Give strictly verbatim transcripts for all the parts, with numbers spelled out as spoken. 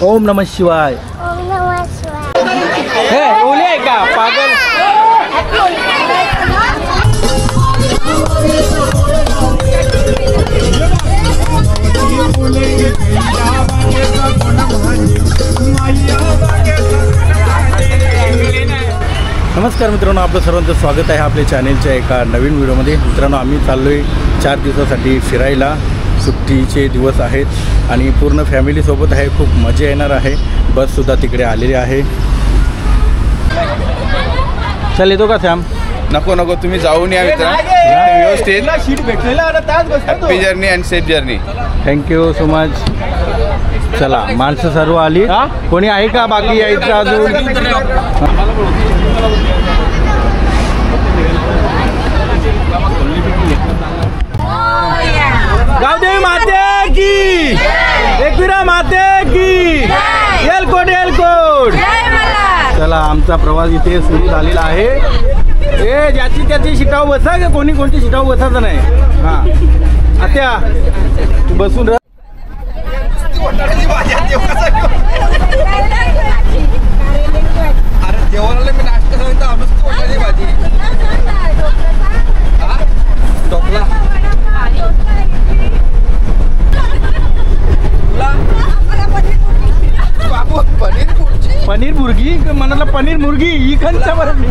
ओम नमः शिवाय। ओम नमः शिवाय। हे ओले आहे का पागल? नमस्कार मित्रांनो, आपलं सर्वांचं स्वागत आहे आपल्या चॅनेलच्या एका नवीन व्हिडिओमध्ये। मित्रांनो, आम्ही चाललो आहे चार दिवसासाठी फिरायला। सुट्टीचे दिवस आहेत आणि पूर्ण फॅमिलीसोबत आहे, खूप मजा येणार आहे। बससुद्धा तिकडे आलेली आहे। चल येतो का सॅम? नको नको, तुम्ही जाऊन या मित्र, व्यवस्थित सीट भेटलेला happy journey and safe journey. Thank you so much. चला, माणसं सर्व आली। कोणी आहे का बाकी यायचं अजून? गावदेवी माते की, एकविरा माते की, एलकोट एलकोट। चला, आमचा प्रवास इथे सुरू झालेला आहे। ए ज्याची त्याची सीटावर बसा, का कोणी कोणती सीटावर बसायचं नाही। हां आत्या तू बसून राह। अरे जेवणाला मी नाश्ता सांगितलं, आमची वाटायची भाजी टोपला पनीर मुर्गी म्हणाला, पनीर मुर्गी इकडच्या बरं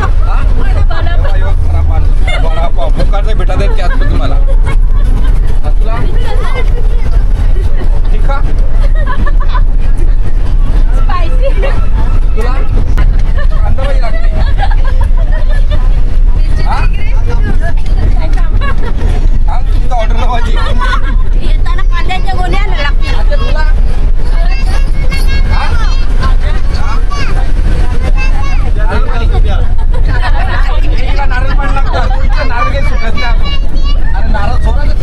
फुकारचा भेटा देत की आत तुम्हाला तुला ठीक आहे तुला कांदा भाजी लागते हा तुमचा ऑर्डर भाजी येताना कांद्याच्या गोण्या लागतील तुला नारळ पाणी लागतं, नारळ काही सुटत नाही। अरे नारळ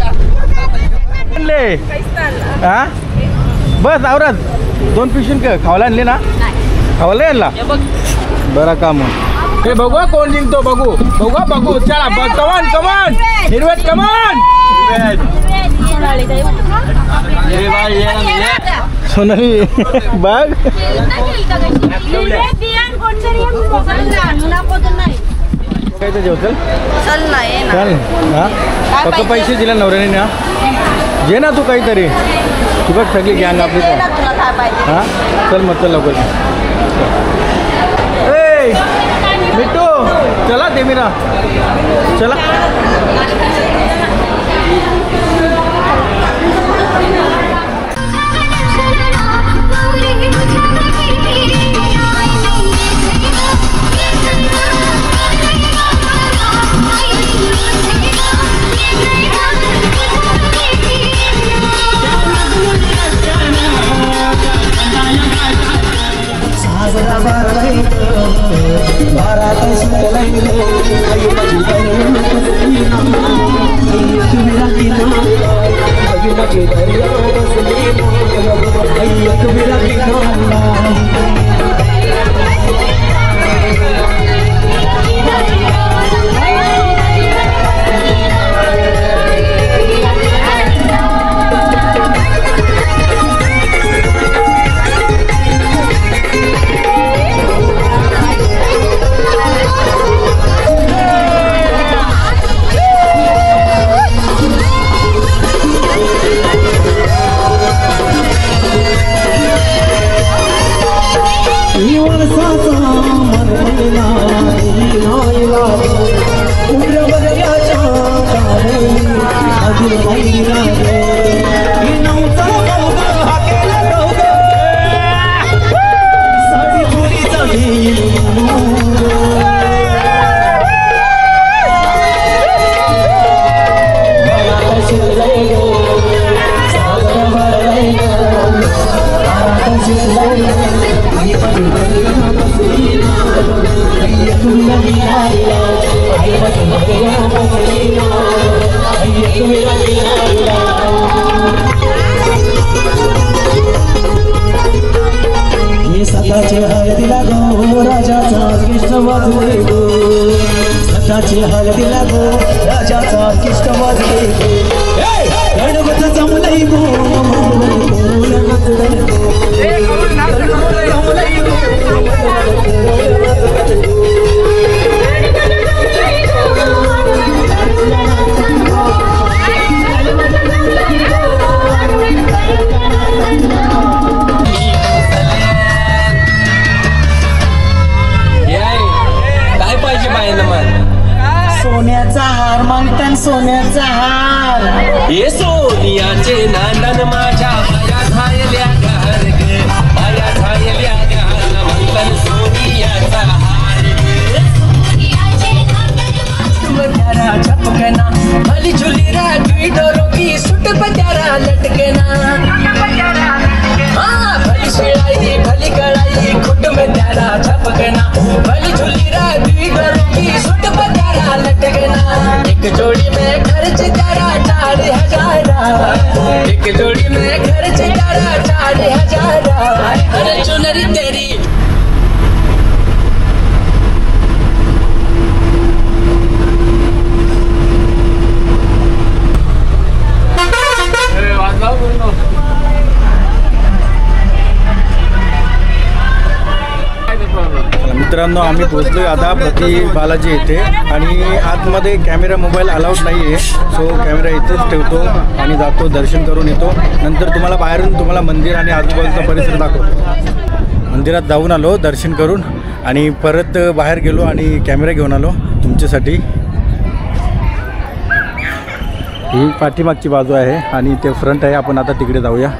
हा बस आवरत दोन पिशून का खावायला आणले ना? खावायला आणला बरं काम। हे बघू कोण जिंकतो, बघू बघू बघू। चला कमान कमान हिरवेट कमान। सोनाली बघ काय तर जेव चल चल नाही चल। हा फक्त पैसे दिले नवऱ्याने ना, जे ना तू काहीतरी तू बघ सगळी गँग आपली। हां चल मग चल लवकर। ए मिट्टू चला दे मेरा चला। सताचे हळदीला गो राजाचा किष्ट वाजले गो, सताचे हळदीला गो राजाचा किष्ट वाजले गो, गणपतीचा मुलई गो सोन्याचा हार ये सोनियाचे नांदन माझ्या पाया झायल्या गार ग पाया झायल्या गार मंगल सोनियाचा हार प्यारा चपकना भली झुली राजी डोरों की सुट प्यारा लटकना हाँ भली शिलाई भली कड़ाई खुट में प्यारा चपकना भली झुली राजी डोरों की सुट प्यारा लटकना एक जोड़ी में खर्च तेरा चार हजार एक जोड़ी में खर्च तेरा चार हजार अरे चुनरी तेरी मित्रांनो आम्ही पोहोचलोय आता प्रति बालाजी येथे आणि आतमध्ये कॅमेरा मोबाईल अलाउड नाही आहे. सो कॅमेरा इथेच ठेवतो आणि जातो दर्शन करून येतो. नंतर तुम्हाला बाहेरून तुम्हाला मंदिर आणि आजूबाजूचा परिसर दाखवतो. मंदिरात जाऊन आलो दर्शन करून आणि परत बाहेर गेलो आणि कॅमेरा घेऊन आलो तुमच्यासाठी. ही पाठीमागची बाजू आहे आणि ते फ्रंट आहे. आपण आता तिकडे जाऊया.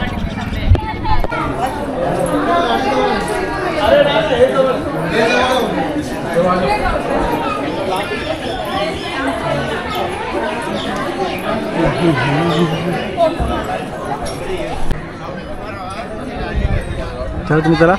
चला तुम्ही चला.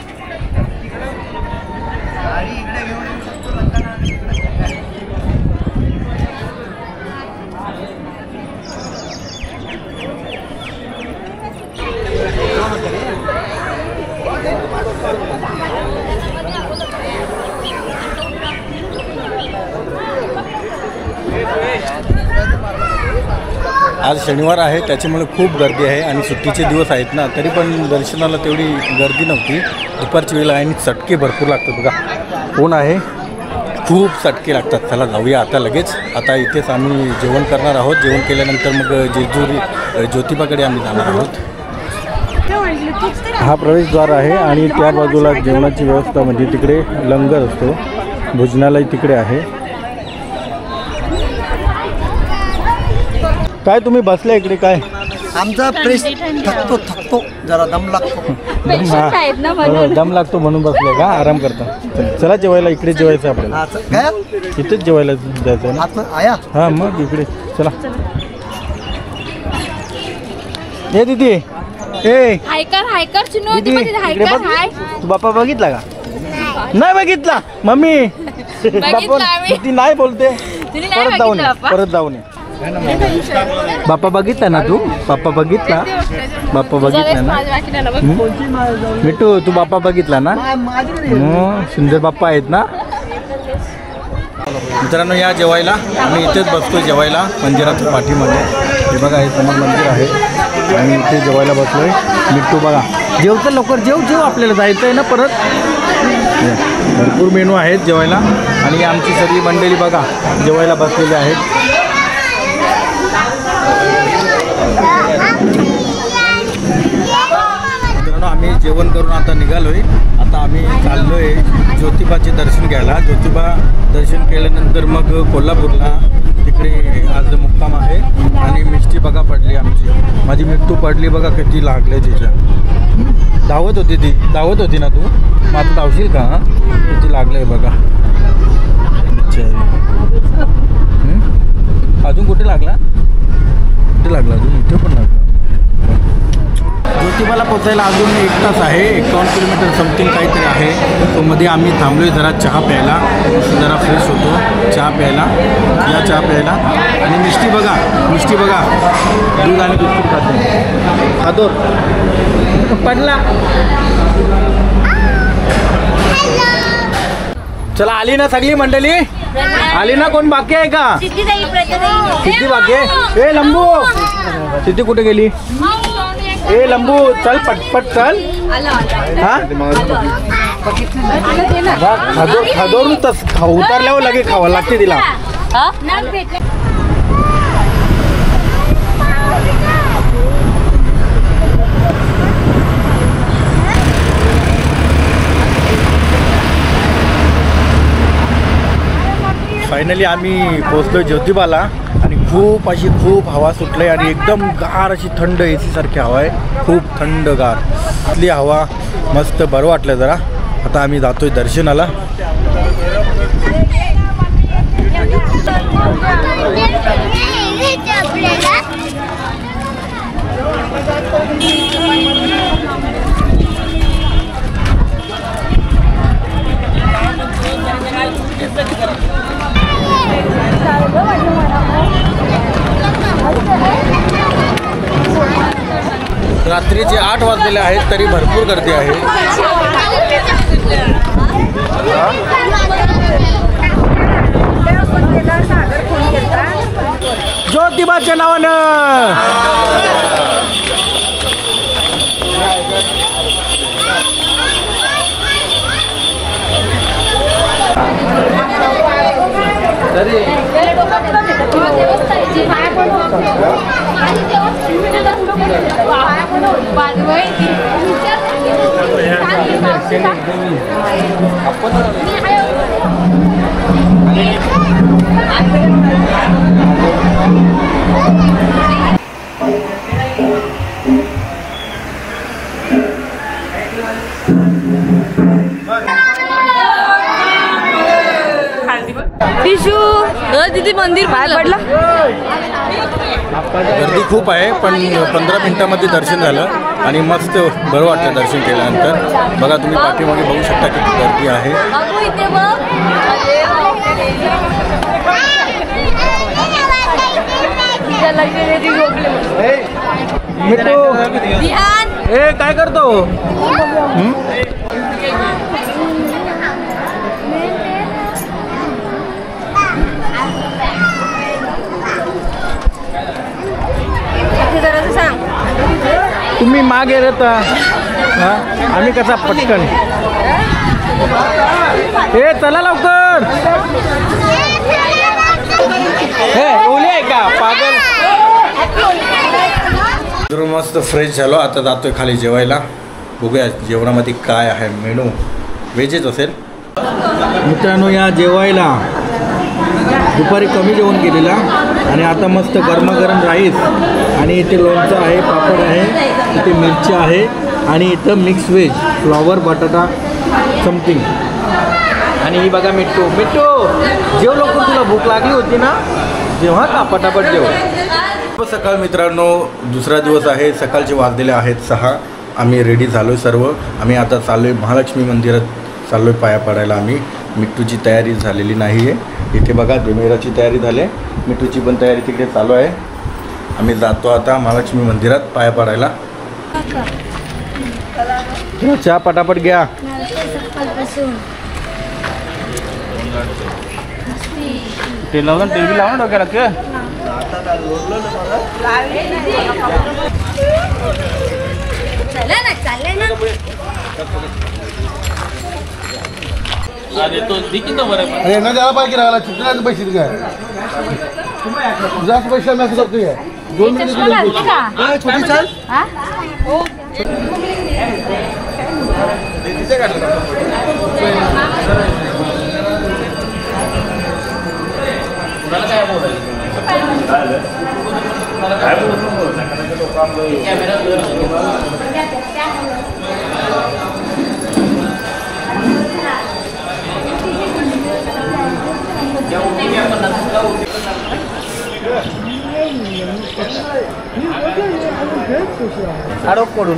आज शनिवार आहे त्याच्यामुळे खूप गर्दी आहे आणि सुट्टीचे दिवस आहेत ना, तरी पण दर्शनाला तेवढी गर्दी नव्हती. दुपारची वेळ आहे आणि चटके भरपूर लागतात बघा. कोण आहे खूप चटके लागतात. चला जाऊया आता लगेच. आता इथेच आम्ही जेवण करणार आहोत. जेवण केल्यानंतर मग जेजुरी ज्योतिबाकडे आम्ही जाणार आहोत. हा प्रवेशद्वार आहे आणि त्या बाजूला जेवणाची व्यवस्था म्हणजे तिकडे लंगर असतो. भोजनालय तिकडे आहे. काय तुम्ही बसले इकडे काय? आमचा प्रेस थकतो थकतो जरा दम लागतो. दम दम लागतो म्हणून बसले का? आराम करता. चला जेवायला इकडे जेवायचं आपल्याला. काय इथेच जेवायला जायचं ना. आया हा मग इकडे चला. ए दीदी ए हायकर हायकर चिनू दीदी इकडे हायकर बघ. हाय तू बाप्पा बघितला का? नाही बघितला मम्मी. बाप्पा ती नाही बोलते. परत जाऊन ये परत जाऊन ये. बाप्पा बघितला ना तू? बाप्पा बघितला? बाप्पा बघितला ना? मिठू तू बाप्पा बघितला ना? सुंदर बाप्पा आहेत ना. मित्रांनो या जेवायला आम्ही इथेच बसतोय जेवायला मंदिराच्या पाठीमध्ये. हे बघा हे समोर मंदिर आहे आणि इथे जेवायला बसलोय. मिठू बघा जेवतं लवकर जेव जेव आपल्याला जायचं आहे ना परत. भरपूर मेनू आहेत जेवायला आणि आमची सगळी मंडळी बघा जेवायला बसलेली आहेत. मित्रांनो आम्ही जेवण करून आता निघालोय. आता आम्ही चाललोय ज्योतिबाचे दर्शन घ्यायला. ज्योतिबा दर्शन केल्यानंतर मग कोल्हापूरला तिकडे आज मुक्काम आहे. आणि मिष्टी बघा पडली आमची. माझी मिठू पडली बघा किती लागले तिच्या. धावत होती ती धावत होती ना तू? मग आता धावशील का? किती लागले बघा. अजून कुठे लागला? कुठे लागला अजून? इथे पण लागला. ज्योतिबाला पोचायला अजून एक तास आहे. एकावन्न किलोमीटर समथिंग काहीतरी आहे. तो मध्ये आम्ही थांबलो आहे जरा चहा प्यायला. जरा फ्रेश होतो चहा प्यायला. या चहा प्यायला. आणि मिष्टी बघा मिष्टी बघा दूध आणि बिस्किट खाते. खादोर पडला. चला आली ना सगळी मंडळी? आली ना? कोण बाकी आहे का? किती बाकी आहे? ए लंबू सिद्धी कुठे गेली? ए लंबू चल पटपट चल. हा खादोर खादोर तस उतरल्यावर लगे खावं लागते तिला. फायनली आम्ही पोहोचलो ज्योतिबाला आणि खूप अशी खूप हवा सुटली आणि एकदम गार अशी थंड ए सी सारखी हवा आहे, खूप थंड गार इथली हवा. मस्त बरं वाटलं जरा. आता आम्ही जातोय दर्शनाला. रात्रीचे आठ वाजलेले आहेत तरी भरपूर गर्दी आहे. ज्योतिबाच्या नावानं दीदी मंदिर बाहेर पडलं. गर्दी खूप आहे पण पंधरा मिनिटांमध्ये दर्शन झालं आणि मस्त बरं वाटलं दर्शन केल्यानंतर. बघा तुम्ही पाठीमागे बघू शकता किती गर्दी आहे. ए काय करतो? तुम्ही मागे रहता हा आम्ही कसा पटकन. ए चला लवकर. हे ओले आहे का पागल. मस्त फ्रेश झालो. आता जातोय खाली जेवायला. बघूया जेवणामध्ये काय आहे मेनू. व्हेजच असेल मित्रांनो. या जेवायला दुपारी कमी जेवण केलेला आणि आता मस्त गरमागरम राईस आणि इथे लोणचं आहे, पापड आहे, इथे मिरची आहे आणि इथं मिक्स व्हेज फ्लॉवर बटाटा समथिंग. आणि ही बघा मिट्टू. मिट्टू जेव लवकर, तुला भूक लागली होती ना जेव्हा का पटापट जेव. सकाळ मित्रांनो दुसरा दिवस आहे. सकाळचे वाजलेले आहेत सहा. आम्ही रेडी झालो सर्व. आम्ही आता चाललो आहे महालक्ष्मी मंदिरात चाललो आहे पाया पडायला. आम्ही मिट्टूची तयारी झालेली नाही आहे. इथे बघा देमेराची तयारी झाली आहे, मिट्टूची पण तयारी तिकडे चालू आहे. आम्ही जातो आता महालक्ष्मी मंदिरात पाया पडायला. चहा पटापट घ्या. ते लावून टीव्ही लावून डोक्याला के अरे ना त्याला पाहिजे राहिला चित्राचे पैसे काय जास्त पैसे आम्ही असं करतोय. दोन मिनिट छोटी चाल आरोप पडून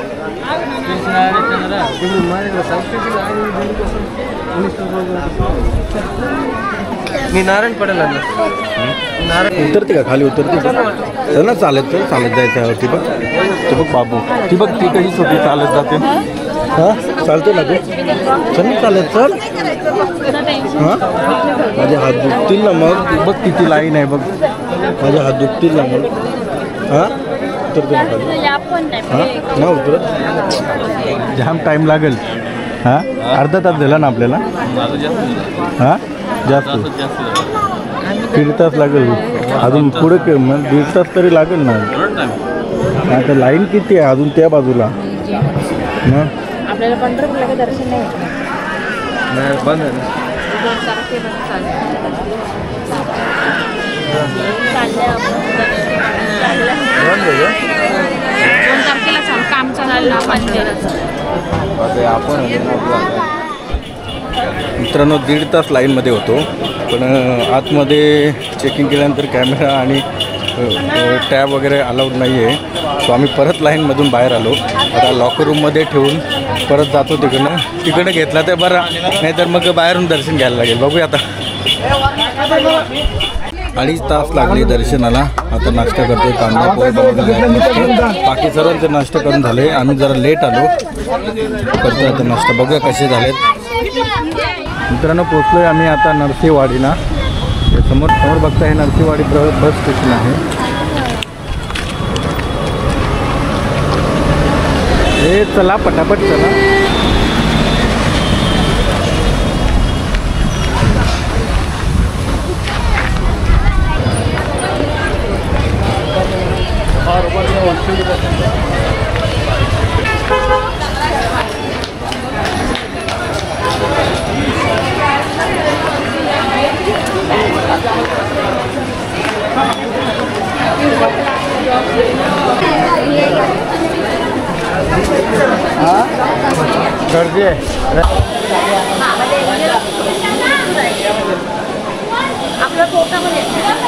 मी नारायण पडेल नारायण उतरते का खाली उतरते का चल ना चालत चल चालत जायचं. ती बघ ती बघ बाबू ती बघ ती कशी छोटी चालत जाते. हां चालते ना तू चल ना चालत चल. हां माझे हात दुखतील ना मग. बघ किती लाईन आहे बघ. माझे हात दुखतील ना मग. हां उतरते ना खाली. हां ना उतरत जाम टाईम लागेल. हां अर्धा तास झाला ना आपल्याला. हां जास्त दीड तास लागेल अजून पुढे मग दीड तास तरी लागेल ना. आता लाईन किती आहे अजून त्या बाजूला ना. आपल्याला पंढरपूरला दर्शन नाही बंद आहे. दोन तारखेला चालू काम चाललं मंदिराचं. आपण मित्रांनो दीड तास लाईनमध्ये होतो, पण आतमध्ये चेकिंग केल्यानंतर कॅमेरा आणि टॅब वगैरे अलाउड नाही आहे. सो आम्ही परत लाईनमधून बाहेर आलो. आता लॉकर रूममध्ये ठेवून परत जातो तिकडनं. तिकडनं घेतला तर बरं, नाहीतर मग बाहेरून दर्शन घ्यायला लागेल. बघूया आता. अडीच तास लागले दर्शनाला. आता नाश्ता करतोय, कांदा पोहे बाकी सर्वांचे नाश्ता करून झाले. आम्ही जरा लेट आलो, करतोय आता नाश्ता. बघूया कसे झालेत. मित्रांनो पोचलोय आम्ही आता नरसीवाडीला. समोर समोर बघता हे नरसीवाडी बस स्टेशन आहे. हे चला पटापट चला. गर्दी आहे. आपलं पोटामध्ये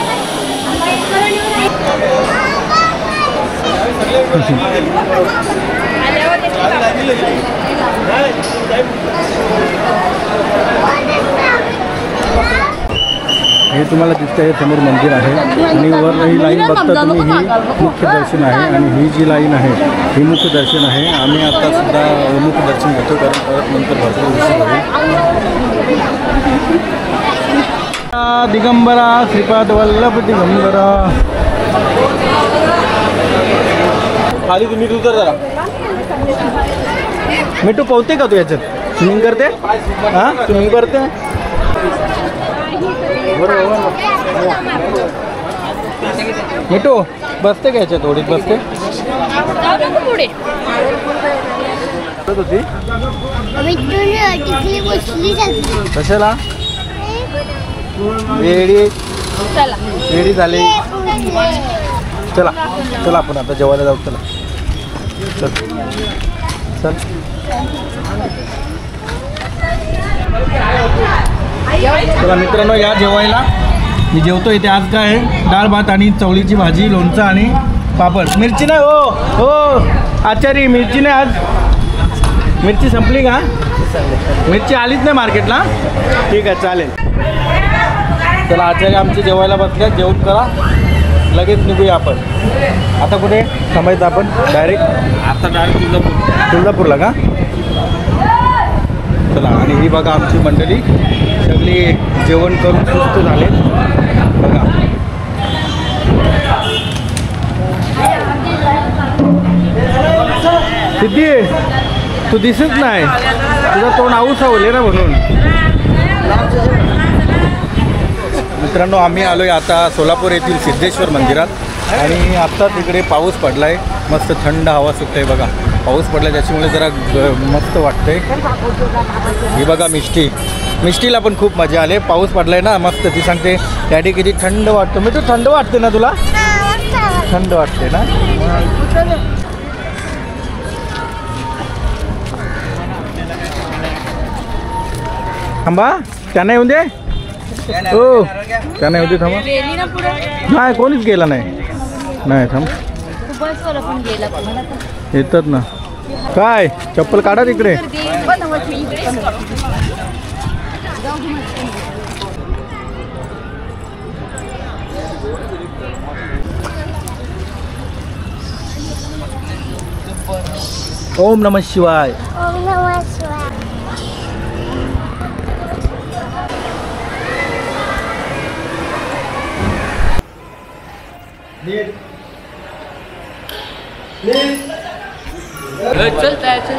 हे तुम्हाला दिसतं आहे समोर मंदिर आहे आणि वर ही लाईन बघता तुम्ही, ही मुख्य दर्शन आहे आणि ही जी लाईन आहे ही मुख्य दर्शन आहे. आम्ही आता सुद्धा मुख्य दर्शन घेतो, कारण परत नंतर भरपूर उशीर होईल. दिगंबरा श्रीपाद वल्लभ दिगंबरा. खाली तुम्ही उतर जरा. मिठू पोहते का तू याच्यात? स्विमिंग करते? हां स्विमिंग करते. मिठू बसते का याच्यात? थोडीच बसते पुढे होती. कशाला रेडी चला रेडी झाले. चला चला आपण आता जेवायला जाऊ. चला चल चल. चला मित्रांनो या जेवायला. मी जेवतो इथे. आज काय आहे? डाळ भात आणि चवळीची भाजी, लोणचं आणि पापड. मिरची नाही हो हो आचारी, मिरची नाही आज. मिरची संपली का? मिरची आलीच नाही मार्केटला. ठीक आहे चालेल. चला आचार्य आमचे जेवायला बसल्या. जेवण करा, लगेच निघूया आपण. आता कुठे थांबायचं आपण? डायरेक्ट आता डायरेक्ट तुळजापूर तुळजापूरला का? चला. आणि ही बघा आमची मंडळी सगळी जेवण करून सुस्त झाले. बघा सिद्धी तू दिसत नाही, तुझं तोंड आऊस आवले ना म्हणून. मित्रांनो आम्ही आलोय आता सोलापूर येथील सिद्धेश्वर मंदिरात आणि आत्ता तिकडे पाऊस पडलाय. मस्त थंड हवा सुटते. बघा पाऊस पडला त्याच्यामुळे जरा मस्त वाटतंय. ही बघा मिष्टी. मिष्टीला पण खूप मजा आली. पाऊस पडलाय ना मस्त. ती सांगते डॅडी किती थंड वाटतं. मी तर थंड वाटते ना तुला? थंड वाटते ना? थांबा त्यांना येऊन दे. हो त्यांना येऊ दे. थांबा. नाही कोणीच गेला नाही. नाही थांब येतात ना. काय चप्पल काढा तिकडे. ओम नमः शिवाय. ओम नमः शिवाय. चलता चल.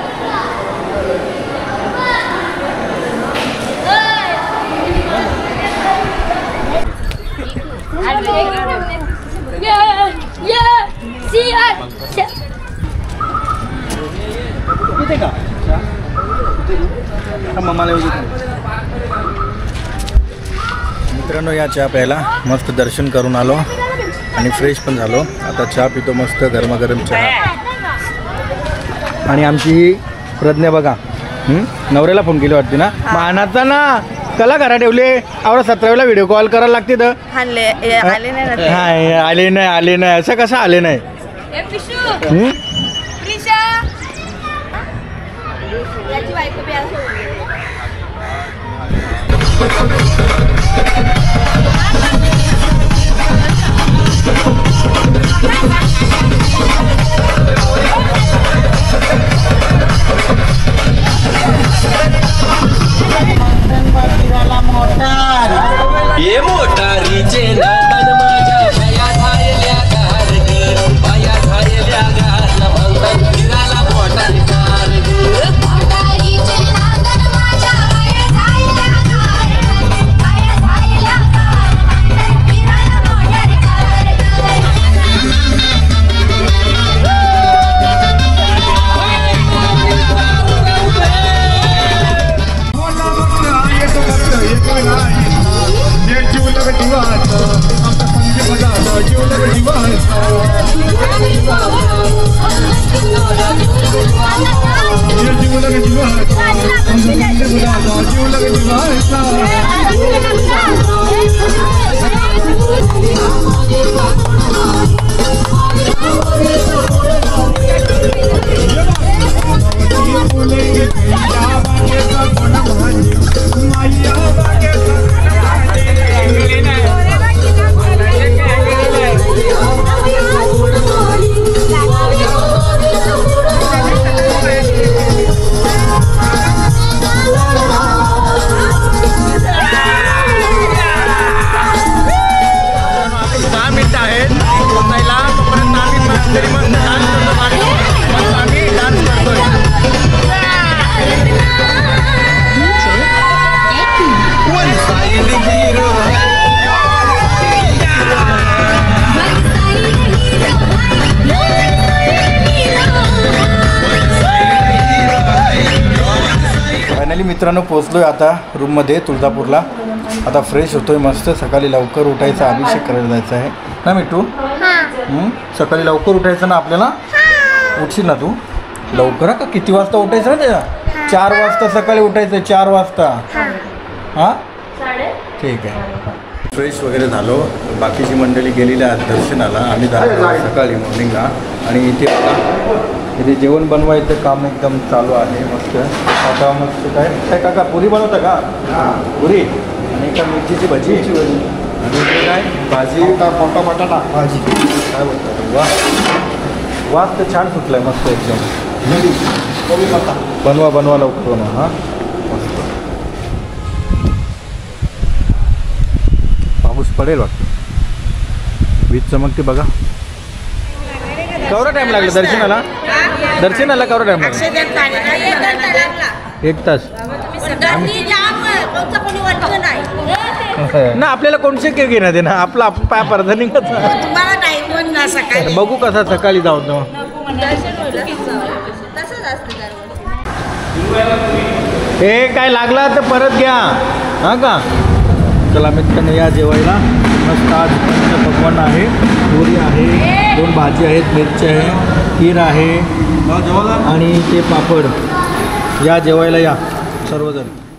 किती का मम्माला येऊ दे. मित्रांनो या चहा प्यायला मस्त दर्शन करून आलो आणि फ्रेश पण झालो. आता चहा पितो मस्त गरमागरम चहा. आणि आमची ही प्रज्ञा बघा नवऱ्याला फोन केली वाटते ना मानाचा ना कला करा ठेवले आवडा सतरावीला व्हिडिओ कॉल करायला लागते तर आले आले नाही हा आले नाही आले नाही असं कसं आले नाही. ये मोटारीचे नादन माझ्या पाया झालेल्या गार ग पाया झालेल्या गार मंगल फिराला मोटारी कार ग मोटारीचे नादन माझ्या पाया झालेल्या गार पाया झालेल्या गार मंगल फिराला मोटारी कार फायनली मित्रांनो पोचलोय आता रूममध्ये तुळजापूरला. आता फ्रेश होतोय मस्त. सकाळी लवकर उठायचा अभिषेक करायला जायचा आहे ना मिठू. सकाळी लवकर उठायचं ना आपल्याला. उठशील ना तू लवकर का किती वाजता उठायचं ना त्याला. चार वाजता सकाळी उठायचं चार वाजता. हां ठीक आहे. फ्रेश वगैरे झालो. बाकीची मंडळी गेलेली आहेत दर्शनाला. आम्ही जातो सकाळी मॉर्निंगला. आणि इथे आता इथे जेवण बनवायचं काम एकदम चालू आहे मस्त. आता मस्त काय काय काका पुरी बनवता का. पुरी आणि एका मिरचीची भजी आणि इथे काय भाजी का मोठा बटाटा भाजी काय बोलतात. वा वास तर छान सुटला आहे मस्त एकदम. बनवा बनवा लवकर बनवा. हां मस्त पाऊस पडेल वाटतं. वीज चमकते बघा. केवढा टाइम लागला दर्शनाला. दर्शनाला केवढा टाइम लागला. एक तास ना. आपल्याला कोणते के घेणार ना आपला आपण पाय परत निघत बघू कसा सकाळी जाऊ तो. हे काय लागला तर परत घ्या हां का. चला मित्रांनो या जेवायला मस्त. आज पकवान आहे. पुरी आहे दोन भाजी आहेत मिरची आहे खीर आहे आणि ते पापड. या जेवायला या सर्वजण.